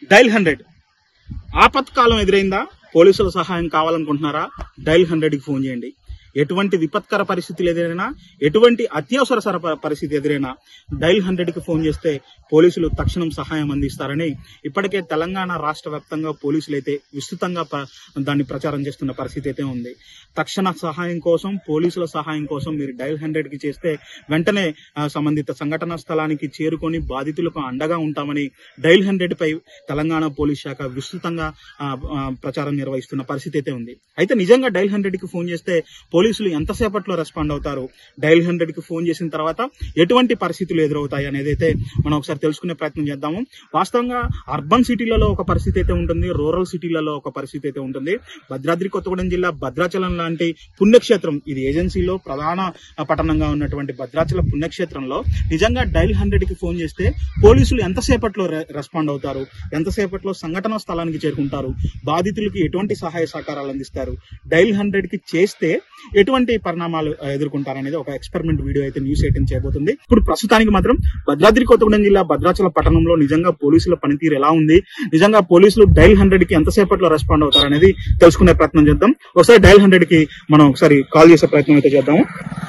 Dial 100 ఆపత్కాలం ఎదురైందా? పోలీసుల సహాయం కావాలనుకుంటున్నారా? Dial 100కి ఫోన్ చేయండి. ఎటువంటి విపత్కర పరిస్థితులు ఎదురైనా, ఎటువంటి అత్యవసర పరిస్థితి ఎదురైనా డైల్ 100కి ఫోన్ చేస్తే పోలీసులు తక్షణం సహాయం అందిస్తారని ఇప్పటికే తెలంగాణ రాష్ట్ర వ్యాప్తంగా పోలీసులు అయితే విస్తృతంగా దాన్ని ప్రచారం చేస్తున్న పరిస్థితి అయితే ఉంది. తక్షణ సహాయం కోసం, పోలీసుల సహాయం కోసం మీరు డైల్ 100కి చేస్తే వెంటనే సంబంధిత సంఘటన స్థలానికి చేరుకొని బాధితులకు అండగా ఉంటామని డైల్ 100పై తెలంగాణ పోలీస్ శాఖ విస్తృతంగా ప్రచారం నిర్వహిస్తున్న పరిస్థితి అయితే ఉంది. అయితే నిజంగా డైల్ 100కి ఫోన్ చేస్తే పోలీసులు ఎంతసేపట్లో రెస్పాండ్ అవుతారు? డైల్ 100కి ఫోన్ చేసిన తర్వాత ఎటువంటి పరిస్థితులు ఎదురవుతాయి అనేది అయితే మనం ఒకసారి తెలుసుకునే ప్రయత్నం చేద్దాము. వాస్తవంగా అర్బన్ సిటీలలో ఒక పరిస్థితి అయితే ఉంటుంది, రూరల్ సిటీలలో ఒక పరిస్థితి అయితే ఉంటుంది. భద్రాద్రి కొత్తగూడెం జిల్లా భద్రాచలం లాంటి పుణ్యక్షేత్రం, ఇది ఏజెన్సీలో ప్రధాన పట్టణంగా ఉన్నటువంటి భద్రాచల పుణ్యక్షేత్రంలో నిజంగా డైల్ 100కి ఫోన్ చేస్తే పోలీసులు ఎంతసేపట్లో రెస్పాండ్ అవుతారు? ఎంతసేపట్లో సంఘటన స్థలానికి చేరుకుంటారు? బాధితులకు ఎటువంటి సహాయ సహకారాలు అందిస్తారు? డైల్ 100కి చేస్తే ఎటువంటి పరిణామాలు ఎదుర్కొంటారనేది ఒక ఎక్స్పెరిమెంట్ వీడియో అయితే న్యూస్ 18 చేయబోతుంది. ఇప్పుడు ప్రస్తుతానికి మాత్రం భద్రాద్రి కొత్తగూడెం జిల్లా భద్రాచల పట్టణంలో నిజంగా పోలీసుల పనితీరు ఎలా ఉంది, నిజంగా పోలీసులు డైల్ 100కి ఎంతసేపట్లో రెస్పాండ్ అవుతారనేది తెలుసుకునే ప్రయత్నం చేద్దాం. ఒకసారి డైల్ 100కి మనం ఒకసారి కాల్ చేసే ప్రయత్నం అయితే చేద్దాము.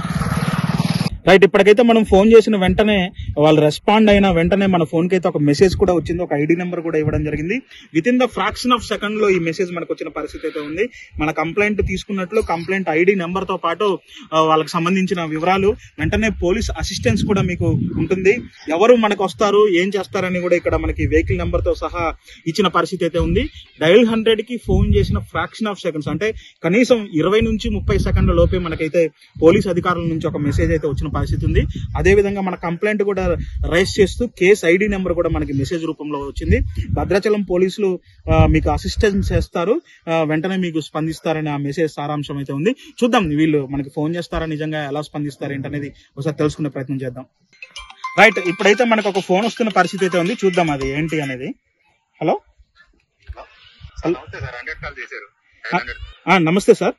రైట్, ఇప్పటికైతే మనం ఫోన్ చేసిన వెంటనే వాళ్ళు రెస్పాండ్ అయిన వెంటనే మన ఫోన్ కి అయితే ఒక మెసేజ్ కూడా వచ్చింది, ఒక ఐడి నెంబర్ కూడా ఇవ్వడం జరిగింది. Within the fraction of second లో ఈ మెసేజ్ మనకు వచ్చిన పరిస్థితి అయితే ఉంది. మన కంప్లైంట్ తీసుకున్నట్లు కంప్లైంట్ ఐడి నెంబర్ తో పాటు వాళ్ళకి సంబంధించిన వివరాలు, వెంటనే పోలీస్ అసిస్టెన్స్ కూడా మీకు ఉంటుంది. ఎవరు మనకు వస్తారు, ఏం చేస్తారని కూడా ఇక్కడ మనకి వెహికల్ నెంబర్ తో సహా ఇచ్చిన పరిస్థితి అయితే ఉంది. డైల్ 100కి ఫోన్ చేసిన ఫ్రాక్షన్ ఆఫ్ సెకండ్స్ అంటే కనీసం 20 నుంచి 30 సెకండ్ల లోపే మనకైతే పోలీస్ అధికారుల నుంచి ఒక మెసేజ్ అయితే వచ్చిన పరిస్థితి ఉంది. అదే విధంగా మన కంప్లైంట్ కూడా రైజ్ చేస్తూ కేసు ఐడి నెంబర్ కూడా మనకి మెసేజ్ రూపంలో వచ్చింది. భద్రాచలం పోలీసులు మీకు అసిస్టెన్స్ చేస్తారు, వెంటనే మీకు స్పందిస్తారని ఆ మెసేజ్ సారాంశం అయితే ఉంది. చూద్దాం వీళ్ళు మనకి ఫోన్ చేస్తారా, నిజంగా ఎలా స్పందిస్తారు ఏంటనేది ఒకసారి తెలుసుకునే ప్రయత్నం చేద్దాం. రైట్, ఇప్పుడైతే మనకు ఒక ఫోన్ వస్తున్న పరిస్థితి అయితే ఉంది, చూద్దాం అది ఏంటి అనేది. హలో, నమస్తే సార్.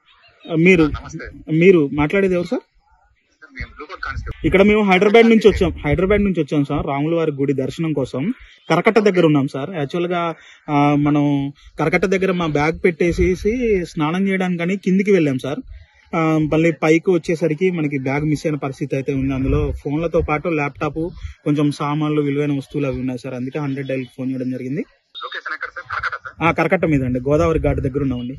మీరు మాట్లాడేది ఎవరు సార్? ఇక్కడ మేము హైదరాబాద్ నుంచి వచ్చాం సార్, రాముల వారి గుడి దర్శనం కోసం. కరకట్ట దగ్గర ఉన్నాం సార్. యాక్చువల్ గా మనం కరకట్ట దగ్గర మా బ్యాగ్ పెట్టేసి స్నానం చేయడానికని కిందికి వెళ్ళాం సార్. మళ్ళీ పైకి వచ్చేసరికి మనకి బ్యాగ్ మిస్ అయిన పరిస్థితి అయితే ఉంది. అందులో ఫోన్లతో పాటు ల్యాప్టాప్, కొంచెం సామాన్లు, విలువైన వస్తువులు అవి ఉన్నాయి సార్. అందుకే 100 డైల్ ఫోన్ చేయడం జరిగింది. కరకట్ట మీద అండి, గోదావరి ఘాట్ దగ్గర ఉన్నామండి.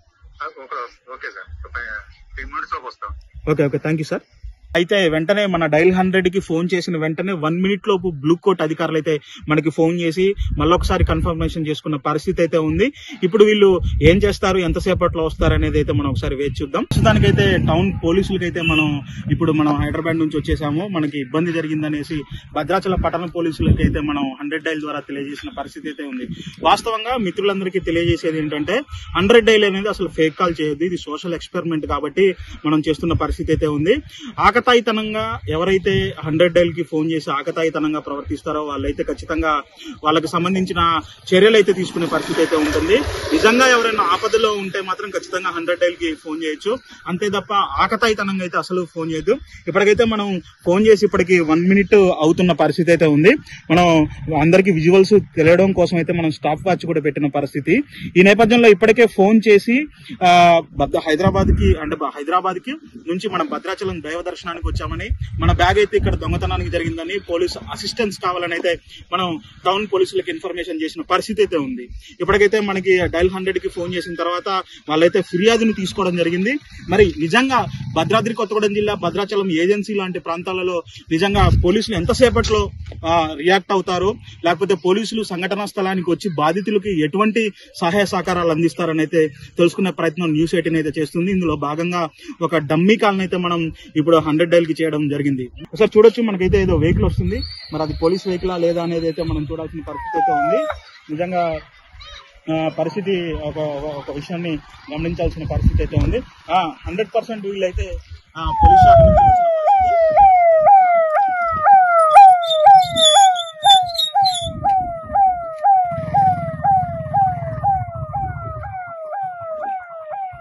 Okay, thank you sir. అయితే వెంటనే మన డైల్ 100కి ఫోన్ చేసిన వెంటనే 1 మినిట్ లోపు బ్లూ కోట్ అధికారులు అయితే మనకి ఫోన్ చేసి మళ్ళొకసారి కన్ఫర్మేషన్ చేసుకున్న పరిస్థితి అయితే ఉంది. ఇప్పుడు వీళ్ళు ఏం చేస్తారు, ఎంతసేపట్లో వస్తారు అనేది అయితే మనం ఒకసారి వేచి చూద్దాం. ప్రస్తుతానికైతే టౌన్ పోలీసులకైతే మనం హైదరాబాద్ నుంచి వచ్చేసాము. మనకి ఇబ్బంది జరిగిందనేసి భద్రాచల పట్టణ పోలీసులకి అయితే మనం 100 డైల్ ద్వారా తెలియజేసిన పరిస్థితి అయితే ఉంది. వాస్తవంగా మిత్రులందరికీ తెలియజేసేది ఏంటంటే 100 డైల్ అనేది అసలు ఫేక్ కాల్ చేయొద్దు, ఇది సోషల్ ఎక్స్పెరిమెంట్ కాబట్టి మనం చేస్తున్న పరిస్థితి అయితే ఉంది. ఆకతాయితనంగా ఎవరైతే 100 డైల్ కి ఫోన్ చేసి ఆకతాయితనంగా ప్రవర్తిస్తారో వాళ్ళైతే ఖచ్చితంగా వాళ్ళకి సంబంధించిన చర్యలు అయితే తీసుకునే పరిస్థితి అయితే ఉంటుంది. నిజంగా ఎవరైనా ఆపదలో ఉంటే మాత్రం ఖచ్చితంగా 100 డైల్ కి ఫోన్ చేయొచ్చు, అంతే తప్ప ఆకతాయితనంగా అయితే అసలు ఫోన్ చేయొద్దు. ఇప్పటికైతే మనం ఫోన్ చేసి ఇప్పటికి 1 మినిట్ అవుతున్న పరిస్థితి అయితే ఉంది. మనం అందరికి విజువల్స్ తెలియడం కోసం అయితే మనం స్టాప్ వాచ్ కూడా పెట్టిన పరిస్థితి. ఈ నేపథ్యంలో ఇప్పటికే ఫోన్ చేసి హైదరాబాద్ కి నుంచి మనం భద్రాచలం దైవ దర్శనానికి వచ్చామని, మన బ్యాగ్ అయితే ఇక్కడ దొంగతనానికి జరిగిందని, పోలీసు అసిస్టెన్స్ కావాలని అయితే మనం టౌన్ పోలీసులకు ఇన్ఫర్మేషన్ చేసిన పరిస్థితి అయితే ఉంది. ఇప్పటికైతే మనకి డైల్ 100కి ఫోన్ చేసిన తర్వాత వాళ్ళైతే ఫిర్యాదును తీసుకోవడం జరిగింది. మరి నిజంగా భద్రాద్రి కొత్తగూడెం జిల్లా భద్రాచలం ఏజెన్సీ లాంటి ప్రాంతాలలో నిజంగా పోలీసులు ఎంతసేపట్లో రియాక్ట్ అవుతారు, లేకపోతే పోలీసులు సంఘటనా స్థలానికి వచ్చి బాధితులకి ఎటువంటి సహాయ సహకారాలు అందిస్తారని అయితే తెలుసుకునే ప్రయత్నం న్యూస్ 18 అయితే చేస్తుంది. ఇందులో భాగంగా ఒక డమ్మీ కాల్ని అయితే మనం ఇప్పుడు 100 డైల్ కి చేయడం జరిగింది. ఒకసారి చూడొచ్చు, మనకైతే ఏదో వెహికల్ వస్తుంది, మరి అది పోలీస్ వెహికలా లేదా అనేది అయితే మనం చూడాల్సిన పరిస్థితి అయితే ఉంది. నిజంగా పరిస్థితి ఒక విషయాన్ని గమనించాల్సిన పరిస్థితి అయితే ఉంది. 100% వీళ్ళైతే పోలీస్ శాఖ నుంచి వచ్చిన పరిస్థితి.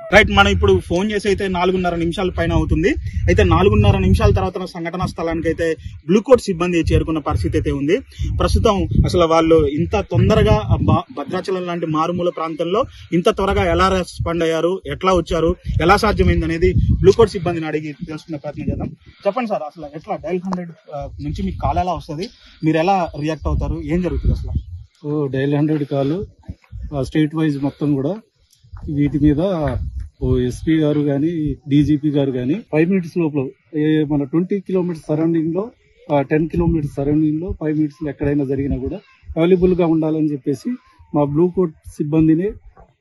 రైట్, మనం ఇప్పుడు ఫోన్ చేసి అయితే 4:30 నిమిషాల పైన అవుతుంది. అయితే 4:30 నిమిషాల తర్వాత సంఘటనా స్థలానికి అయితే బ్లూ కోట్ సిబ్బంది చేరుకున్న పరిస్థితి అయితే ఉంది. ప్రస్తుతం అసలు వాళ్ళు ఇంత తొందరగా భద్రాచలం లాంటి మారుమూల ప్రాంతంలో ఇంత త్వరగా ఎలా రెస్పాండ్ అయ్యారు, ఎట్లా వచ్చారు, ఎలా సాధ్యమైంది అనేది బ్లూ కోట్ సిబ్బందిని అడిగి తెలుసుకునే ప్రయత్నం చేద్దాం. చెప్పండి సార్, అసలు ఎట్లా డైల్ 100 నుంచి మీకు కాల్ ఎలా వస్తుంది, మీరు ఎలా రియాక్ట్ అవుతారు, ఏం జరుగుతుంది అసలు? డైల్ 100 కాల్ స్టేట్ వైజ్ మొత్తం కూడా వీటి మీద ఎస్పీ గారు కానీ డీజీపీ గారు కానీ 5 minutes లోపల మన 20 kilometers సరౌండింగ్ లో 10 kilometers సరౌండింగ్ లో 5 minutes లో ఎక్కడైనా జరిగినా కూడా అవైలబుల్ గా ఉండాలని చెప్పేసి మా బ్లూ కోట్ సిబ్బందిని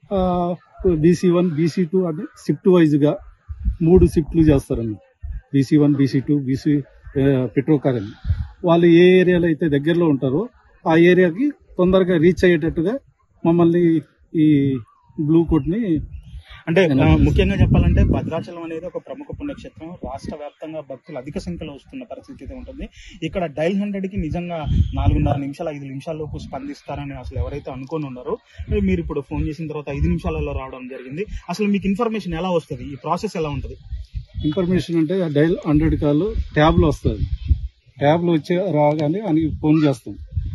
BC1 BC2 అంటే షిఫ్ట్ వైజ్ గా 3 షిఫ్ట్లు చేస్తారన్న. BC1 BC2 BC పెట్రోకార్ అని వాళ్ళు ఏ ఏరియాలో అయితే దగ్గరలో ఉంటారో ఆ ఏరియాకి తొందరగా రీచ్ అయ్యేటట్టుగా మమ్మల్ని ఈ బ్లూ కోట్ ని అంటే ముఖ్యంగా చెప్పాలంటే భద్రాచలం అనేది ఒక ప్రముఖ పుణ్యక్షేత్రం. రాష్ట్ర వ్యాప్తంగా భక్తులు అధిక సంఖ్యలో వస్తున్న పరిస్థితి అయితే ఉంటుంది. ఇక్కడ డైల్ 100కి నిజంగా 4:30 నిమిషాలు 5 నిమిషాల లోపు స్పందిస్తారని అసలు ఎవరైతే అనుకోని ఉన్నారో, మీరు ఇప్పుడు ఫోన్ చేసిన తర్వాత 5 నిమిషాలలో రావడం జరిగింది. అసలు మీకు ఇన్ఫర్మేషన్ ఎలా వస్తుంది, ఈ ప్రాసెస్ ఎలా ఉంటుంది? ఇన్ఫర్మేషన్ అంటే డైల్ 100 కాల్ ట్యాబ్ లో వస్తుంది. ట్యాబ్ లో వచ్చి రాగానే అని ఫోన్ చేస్తాం.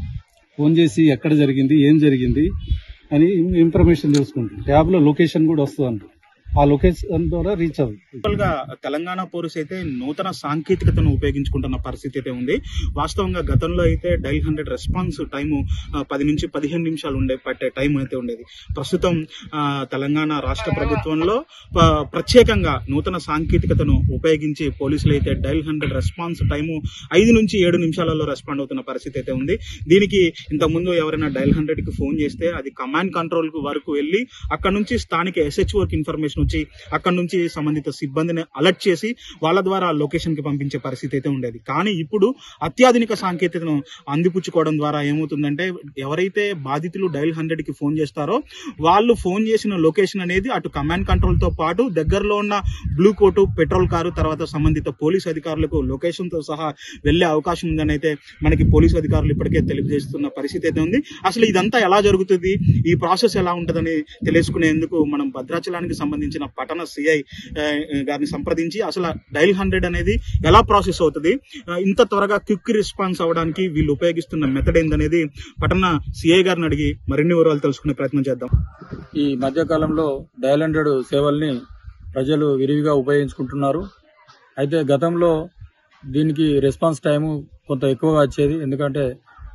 ఫోన్ చేసి ఎక్కడ జరిగింది, ఏం జరిగింది అని ఇన్ఫర్మేషన్ తెలుసుకుంటాం. ట్యాబ్ లో లొకేషన్ కూడా వస్తుంది అంట. ఆ లొకేషన్ ద్వారా రీచ్ అవుతుంది. తెలంగాణ పోలీస్ అయితే నూతన సాంకేతికతను ఉపయోగించుకుంటున్న పరిస్థితి అయితే ఉంది. వాస్తవంగా గతంలో అయితే డైల్ 100 రెస్పాన్స్ టైము 10 నుంచి 15 నిమిషాలు పట్టే టైం అయితే ఉండేది. ప్రస్తుతం తెలంగాణ రాష్ట్ర ప్రభుత్వంలో ప్రత్యేకంగా నూతన సాంకేతికతను ఉపయోగించి పోలీసులు అయితే డైల్ 100 రెస్పాన్స్ టైము 5 నుంచి 7 నిమిషాలలో రెస్పాండ్ అవుతున్న పరిస్థితి అయితే ఉంది. దీనికి ఇంతకుముందు ఎవరైనా డైల్ 100కి ఫోన్ చేస్తే అది కమాండ్ కంట్రోల్ వరకు వెళ్లి అక్కడ నుంచి స్థానిక SHOకి ఇన్ఫర్మేషన్ వచ్చి అక్కడ నుంచి సంబంధిత సిబ్బందిని అలర్ట్ చేసి వాళ్ళ ద్వారా లొకేషన్ కి పంపించే పరిస్థితి అయితే ఉండేది. కానీ ఇప్పుడు అత్యాధునిక సాంకేతికతను అందిపుచ్చుకోవడం ద్వారా ఏమవుతుందంటే, ఎవరైతే బాధితులు డైల్ 100కి ఫోన్ చేస్తారో వాళ్ళు ఫోన్ చేసిన లొకేషన్ అనేది అటు కమాండ్ కంట్రోల్ తో పాటు దగ్గరలో ఉన్న బ్లూ కోటు పెట్రోల్ కారు తర్వాత సంబంధిత పోలీసు అధికారులకు లొకేషన్ తో సహా వెళ్లే అవకాశం ఉందని అయితే మనకి పోలీసు అధికారులు ఇప్పటికే తెలియజేస్తున్న పరిస్థితి అయితే ఉంది. అసలు ఇదంతా ఎలా జరుగుతుంది, ఈ ప్రాసెస్ ఎలా ఉంటుందని తెలుసుకునేందుకు మనం భద్రాచలానికి సంబంధించిన పట్టణ సిఐ గారిని సంప్రదించి అసలు డైల్ 100 అనేది ఎలా ప్రాసెస్ అవుతుంది, ఇంత త్వరగా క్విక్ రెస్పాన్స్ అవడానికి వీళ్ళు ఉపయోగిస్తున్న మెథడ్ ఏందనేది పట్టణ సిఐ గారిని అడిగి మరిన్ని వివరాలు తెలుసుకునే ప్రయత్నం చేద్దాం. ఈ మధ్య కాలంలో డైల్ 100 సేవల్ని ప్రజలు విరివిగా ఉపయోగించుకుంటున్నారు. అయితే గతంలో దీనికి రెస్పాన్స్ టైము కొంత ఎక్కువగా వచ్చేది, ఎందుకంటే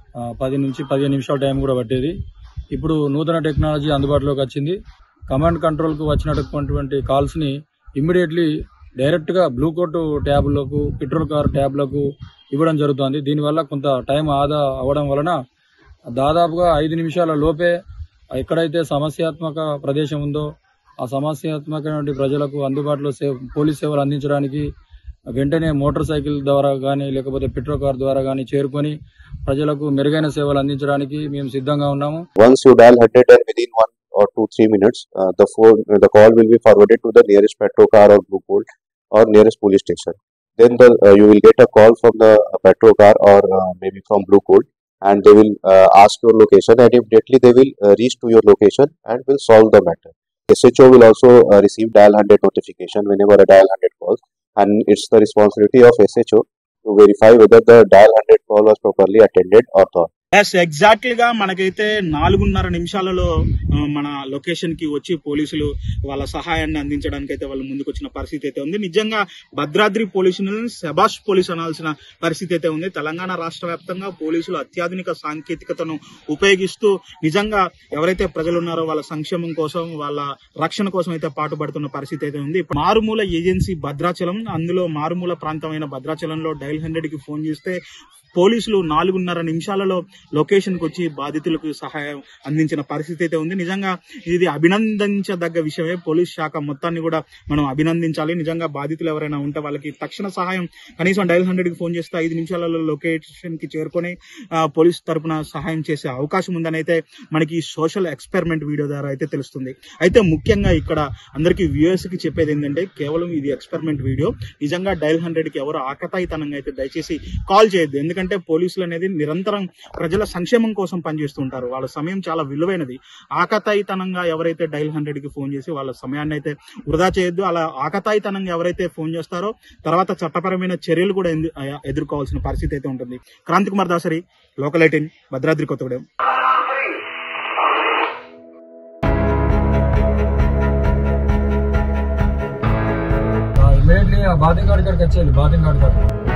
10 నుంచి 15 నిమిషాల టైం కూడా పట్టేది. ఇప్పుడు నూతన టెక్నాలజీ అందుబాటులోకి వచ్చింది. కమాండ్ కంట్రోల్కు వచ్చినటువంటి కాల్స్ని ఇమ్మీడియట్లీ డైరెక్ట్గా బ్లూ కోట్ ట్యాబ్లకు పెట్రోల్ కార్ ట్యాబ్లకు ఇవ్వడం జరుగుతుంది. దీనివల్ల కొంత టైం ఆదా అవ్వడం వలన దాదాపుగా 5 నిమిషాల లోపే ఎక్కడైతే సమస్యాత్మక ప్రదేశం ఉందో ఆ సమస్యాత్మకమైన ప్రజలకు అందుబాటులో పోలీస్ సేవలు అందించడానికి వెంటనే మోటార్ సైకిల్ ద్వారా కానీ లేకపోతే పెట్రోల్ కార్ ద్వారా కానీ చేరుకొని ప్రజలకు మెరుగైన సేవలు అందించడానికి మేము సిద్ధంగా ఉన్నాము. Once you dial 100 and within 1 or 2-3 minutes, the call will be forwarded to the nearest petrol car or blue coat or nearest police station. Then you will get a call from the petrol car or maybe from blue coat, and they will ask your location, and immediately they will reach to your location and will solve the matter. SHO will also receive dial 100 notification whenever a dial 100 calls, and it's the responsibility of SHO to verify whether the dial 100 call was properly attended or not. ఎగ్జాక్ట్లీగా మనకైతే 4:30 నిమిషాలలో మన location కి వచ్చి పోలీసులు వాళ్ళ సహాయాన్ని అందించడానికి అయితే వాళ్ళు ముందుకు వచ్చిన పరిస్థితి అయితే ఉంది. నిజంగా భద్రాద్రి పోలీసులను శబాష్ పోలీస్ అనాల్సిన పరిస్థితి అయితే ఉంది. తెలంగాణ రాష్ట్ర వ్యాప్తంగా పోలీసులు అత్యాధునిక సాంకేతికతను ఉపయోగిస్తూ నిజంగా ఎవరైతే ప్రజలు ఉన్నారో వాళ్ళ సంక్షేమం కోసం వాళ్ళ రక్షణ కోసం అయితే పాటుపడుతున్న పరిస్థితి అయితే ఉంది. మారుమూల ఏజెన్సీ భద్రాచలం, అందులో మారుమూల ప్రాంతమైన భద్రాచలంలో డైల్ 100కి ఫోన్ చేస్తే పోలీసులు 4:30 నిమిషాలలో లొకేషన్ కు వచ్చి బాధితులకు సహాయం అందించిన పరిస్థితి అయితే ఉంది. నిజంగా ఇది అభినందించదగ్గ విషయమే. పోలీస్ శాఖ మొత్తాన్ని కూడా మనం అభినందించాలి. నిజంగా బాధితులు ఎవరైనా ఉంటే వాళ్ళకి తక్షణ సహాయం కనీసం డైల్ 100కి ఫోన్ చేస్తే 5 నిమిషాలలో లొకేషన్ కి చేరుకొని పోలీస్ తరపున సహాయం చేసే అవకాశం ఉందని అయితే మనకి సోషల్ ఎక్స్పెరిమెంట్ వీడియో ద్వారా అయితే తెలుస్తుంది. అయితే ముఖ్యంగా ఇక్కడ అందరికీ వ్యూయర్స్ కి చెప్పేది ఏంటంటే, కేవలం ఇది ఎక్స్పెరిమెంట్ వీడియో. నిజంగా డైల్ 100కి ఎవరు ఆకతాయితనంగా అయితే దయచేసి కాల్ చేయొద్దు. ఎందుకంటే ఎందుకంటే పోలీసులు అనేది నిరంతరం ప్రజల సంక్షేమం కోసం పనిచేస్తుంటారు. వాళ్ళ సమయం చాలా విలువైనది. ఆకతాయితనంగా ఎవరైతే డైల్ 100 కి ఫోన్ చేసి వాళ్ళ సమయాన్ని అయితే వృధా చేయొద్దు. అలా ఆకతాయితనంగా ఎవరైతే ఫోన్ చేస్తారో తర్వాత చట్టపరమైన చర్యలు కూడా ఎదుర్కోవాల్సిన పరిస్థితి అయితే ఉంటుంది. Kranthi Kumar Dasari, local 18, Bhadradri Kothagudem. Immediately bathing guard వచ్చేది. Bathing gourd